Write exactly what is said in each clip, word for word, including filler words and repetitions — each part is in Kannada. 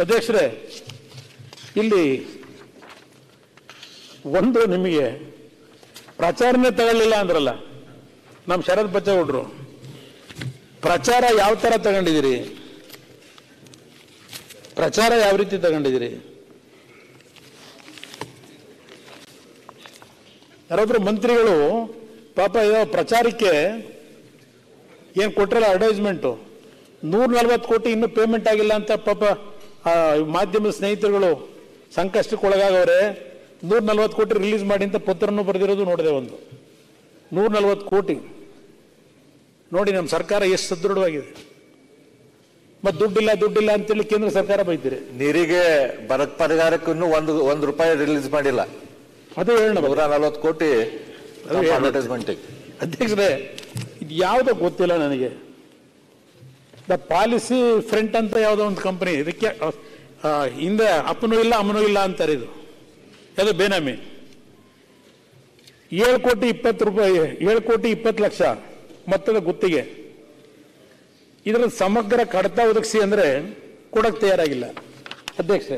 ಅಧ್ಯಕ್ಷರೇ, ಇಲ್ಲಿ ಒಂದು ನಿಮಗೆ ಪ್ರಚಾರನೇ ತಗೊಳ್ಳಿಲ್ಲ ಅಂದ್ರಲ್ಲ ನಮ್ಮ ಶರದ್ ಬಚ್ಚೇಗೌಡರು, ಪ್ರಚಾರ ಯಾವ ತರ ತಗೊಂಡಿದ್ದೀರಿ? ಪ್ರಚಾರ ಯಾವ ರೀತಿ ತಗೊಂಡಿದ್ದೀರಿ? ಯಾರಾದ್ರೂ ಮಂತ್ರಿಗಳು ಪಾಪ ಏನೋ ಪ್ರಚಾರಕ್ಕೆ ಏನು ಕೊಟ್ಟಿರಲ್ಲ ಅಡ್ವರ್ಟೈಸ್ಮೆಂಟು, ನೂರ ನಲ್ವತ್ತು ಕೋಟಿ ಇನ್ನೂ ಪೇಮೆಂಟ್ ಆಗಿಲ್ಲ ಅಂತ ಪಾಪ ಮಾಧ್ಯಮದ ಸ್ನೇಹಿತರುಗಳು ಸಂಕಷ್ಟಕ್ಕೊಳಗಾಗವ್ರೆ. ನೂರ ನಲ್ವತ್ತು ಕೋಟಿ ರಿಲೀಸ್ ಮಾಡಿ ಅಂತ ಪತ್ರನೂ ಬರೆದಿರೋದು ನೋಡಿದೆ. ಒಂದು ನೂರ ನಲ್ವತ್ತು ಕೋಟಿ ನೋಡಿ, ನಮ್ಮ ಸರ್ಕಾರ ಎಷ್ಟು ಸದೃಢವಾಗಿದೆ. ಮತ್ತೆ ದುಡ್ಡಿಲ್ಲ ದುಡ್ಡಿಲ್ಲ ಅಂತೇಳಿ ಕೇಂದ್ರ ಸರ್ಕಾರ ಬೈತೀರಿ. ನೀರಿಗೆ ಬರ ಪರಿಹಾರಕ್ಕೂ ಒಂದು ಒಂದು ರೂಪಾಯಿ ರಿಲೀಸ್ ಮಾಡಿಲ್ಲ. ಅದೇ ಹೇಳೋಣ, ನೂರ ನಲ್ವತ್ತು ಕೋಟಿ ಅಡ್ವರ್ಟೈಸ್ಮೆಂಟ್. ಅಧ್ಯಕ್ಷರೇ, ಇದು ಯಾವುದೋ ಗೊತ್ತಿಲ್ಲ ನನಗೆ. ದ ಪಾಲಿಸಿ ಫ್ರಂಟ್ ಅಂತ ಯಾವುದೋ ಒಂದು ಕಂಪನಿ, ಇದಕ್ಕೆ ಹಿಂದೆ ಅಪ್ಪನೂ ಇಲ್ಲ ಅಮ್ಮನೂ ಇಲ್ಲ ಅಂತಾರೆ. ಇದು ಯಾವುದೋ ಬೇನಾಮಿ. ಏಳು ಕೋಟಿ ಇಪ್ಪತ್ತು ರೂಪಾಯಿ ಏಳು ಕೋಟಿ ಇಪ್ಪತ್ತು ಲಕ್ಷ ಮೊತ್ತದ ಗುತ್ತಿಗೆ. ಇದರ ಸಮಗ್ರ ಕಡತ ಒದಗಿಸಿ ಅಂದ್ರೆ ಕೊಡಕ್ ತಯಾರಾಗಿಲ್ಲ ಅಧ್ಯಕ್ಷರೇ.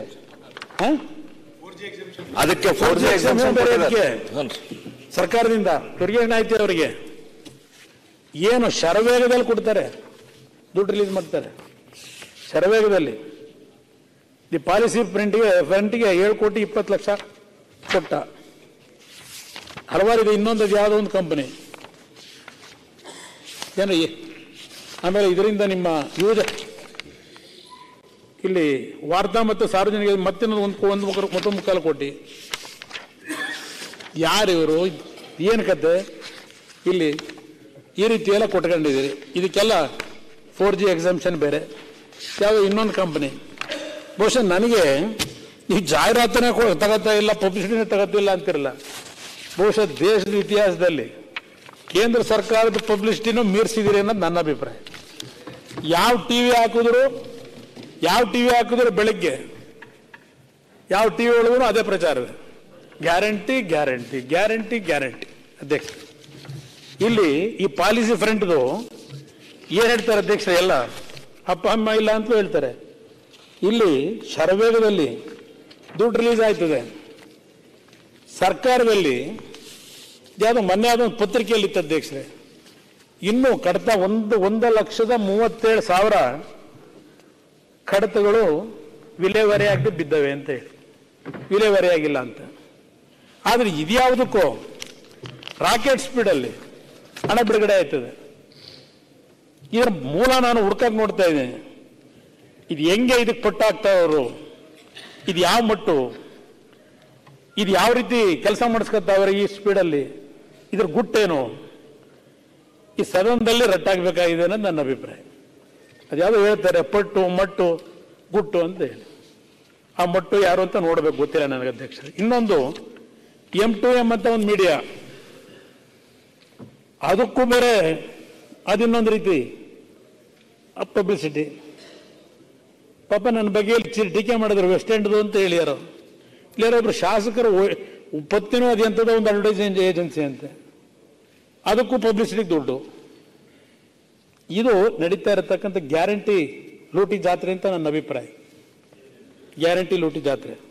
ಅದಕ್ಕೆ ಫೋರ್ ಜಿ ಸರ್ಕಾರದಿಂದ ತೆರಿಗೆ ಏನಾಯ್ತು ಅವರಿಗೆ? ಏನು ಶರವೇಗದಲ್ಲಿ ಕೊಡ್ತಾರೆ, ದುಡ್ಡು ರಿಲೀಸ್ ಮಾಡ್ತಾರೆ ಶರವೇಗದಲ್ಲಿ. ದಿ ಪಾಲಿಸಿ ಪ್ರಿಂಟ್ಗೆ ಫ್ರಂಟ್ಗೆ ಏಳು ಕೋಟಿ ಇಪ್ಪತ್ತು ಲಕ್ಷ ಕೊಟ್ಟ. ಹಲವಾರು ಇದೆ. ಇನ್ನೊಂದು ಯಾವುದೋ ಒಂದು ಕಂಪನಿ ಏನು. ಆಮೇಲೆ ಇದರಿಂದ ನಿಮ್ಮ ಯೂಸ್ ಇಲ್ಲಿ ವಾರ್ತಾ ಮತ್ತು ಸಾರ್ವಜನಿಕ ಮತ್ತಿನ್ನೊಂದು ಒಂದು ಒಂದು ಮತ್ತೊಂದು ಮುಕ್ಕಾಲು ಕೋಟಿ. ಯಾರು ಇವರು? ಏನು ಕತೆ? ಇಲ್ಲಿ ಈ ರೀತಿ ಎಲ್ಲ ಕೊಟ್ಕೊಂಡಿದ್ದೀರಿ. ಇದಕ್ಕೆಲ್ಲ ಫೋರ್ ಜಿ ಎಕ್ಸಾಮ್ಷನ್ ಬೇರೆ, ಯಾವುದೋ ಇನ್ನೊಂದು ಕಂಪನಿ. ಬಹುಶಃ ನನಗೆ ಈ ಜಾಹೀರಾತನೇ ತಗೋತಾ ಇಲ್ಲ, ಪಬ್ಲಿಸಿಟಿನೇ ತಗೋತಿಲ್ಲ ಅಂತಿರಲ್ಲ. ಬಹುಶಃ ದೇಶದ ಇತಿಹಾಸದಲ್ಲಿ ಕೇಂದ್ರ ಸರ್ಕಾರದ ಪಬ್ಲಿಸಿಟಿನೂ ಮೀರಿಸಿದಿರಿ ಅನ್ನೋದು ನನ್ನ ಅಭಿಪ್ರಾಯ. ಯಾವ ಟಿವಿ ಹಾಕಿದ್ರು ಯಾವ ಟಿವಿ ಹಾಕಿದ್ರು ಬೆಳಗ್ಗೆ ಯಾವ ಟಿವಿ ಒಳಗೂ ಅದೇ ಪ್ರಚಾರ. Guarantee guarantee guarantee guarantee. ಅಧ್ಯಕ್ಷ, ಇಲ್ಲಿ ಈ ಪಾಲಿಸಿ ಫ್ರಂಟ್ದು ಏನ್ ಹೇಳ್ತಾರೆ ಅಧ್ಯಕ್ಷ? ಎಲ್ಲ ಅಪ್ಪ ಅಮ್ಮ ಇಲ್ಲ ಅಂತ ಹೇಳ್ತಾರೆ. ಇಲ್ಲಿ ಶರವೇಗದಲ್ಲಿ ದುಡ್ಡು ರಿಲೀಸ್ ಆಯ್ತದೆ. ಸರ್ಕಾರದಲ್ಲಿ ಯಾವುದೋ ಮೊನ್ನೆ ಯಾವುದೋ ಒಂದು ಪತ್ರಿಕೆಯಲ್ಲಿ ಇತ್ತು ಅಧ್ಯಕ್ಷರೇ, ಇನ್ನೂ ಕಡತ ಒಂದು ಒಂದು ಲಕ್ಷದ ಮೂವತ್ತೇಳು ಸಾವಿರ ಕಡತಗಳು ವಿಲೇವಾರಿಯಾಗಿ ಬಿದ್ದವೆ ಅಂತ ಹೇಳಿ, ವಿಲೇವಾರಿಯಾಗಿಲ್ಲ ಅಂತ. ಆದರೆ ಇದ್ಯಾವುದಕ್ಕೂ ರಾಕೆಟ್ ಸ್ಪೀಡಲ್ಲಿ ಹಣ ಬಿಡುಗಡೆ ಆಯ್ತದೆ. ಇದರ ಮೂಲ ನಾನು ಹುಡ್ಕಕ್ಕೆ ನೋಡ್ತಾ ಇದ್ದೀನಿ. ಇದು ಹೆಂಗೆ ಇದಕ್ಕೆ ಪಟ್ಟಾಗ್ತಾವರು? ಇದು ಯಾವ ಮಟ್ಟು? ಇದು ಯಾವ ರೀತಿ ಕೆಲಸ ಮಾಡಿಸ್ಕೊತಾವ್ರೆ ಈ ಸ್ಪೀಡಲ್ಲಿ? ಇದ್ರ ಗುಟ್ಟೇನು? ಈ ಸದನದಲ್ಲಿ ರಟ್ಟಾಗಬೇಕಾಗಿದೆ ಅನ್ನೋದು ನನ್ನ ಅಭಿಪ್ರಾಯ. ಅದ್ಯಾವುದೋ ಹೇಳ್ತಾರೆ ಪಟ್ಟು ಮಟ್ಟು ಗುಟ್ಟು ಅಂತ ಹೇಳಿ. ಆ ಮಟ್ಟು ಯಾರು ಅಂತ ನೋಡಬೇಕು, ಗೊತ್ತಿಲ್ಲ ನನಗೆ ಅಧ್ಯಕ್ಷ. ಇನ್ನೊಂದು ಎಂ ಟು ಎಂ ಅಂತ ಒಂದು ಮೀಡಿಯಾ, ಅದಕ್ಕೂ ಬೇರೆ ಅದಿನ್ನೊಂದು ರೀತಿ ಪಬ್ಲಿಸಿಟಿ. ಪಾಪ ನನ್ನ ಬಗ್ಗೆ ಟೀಕೆ ಮಾಡಿದ್ರು ವೆಸ್ಟ್ ಎಂಡ್ದು ಅಂತ ಹೇಳಿ. ಯಾರೋ ಇಲ್ಲಾರೊಬ್ರು ಶಾಸಕರು ಪತ್ತಿನೂ ಅದು ಎಂಥದೋ ಒಂದು ಅಡ್ವರ್ಟೈಸಿಂಗ್ ಏಜೆನ್ಸಿ ಅಂತೆ, ಅದಕ್ಕೂ ಪಬ್ಲಿಸಿಟಿಗೆ ದುಡ್ಡು. ಇದು ನಡೀತಾ ಇರತಕ್ಕಂಥ ಗ್ಯಾರಂಟಿ ಲೂಟಿ ಜಾತ್ರೆ ಅಂತ ನನ್ನ ಅಭಿಪ್ರಾಯ. ಗ್ಯಾರಂಟಿ ಲೂಟಿ ಜಾತ್ರೆ.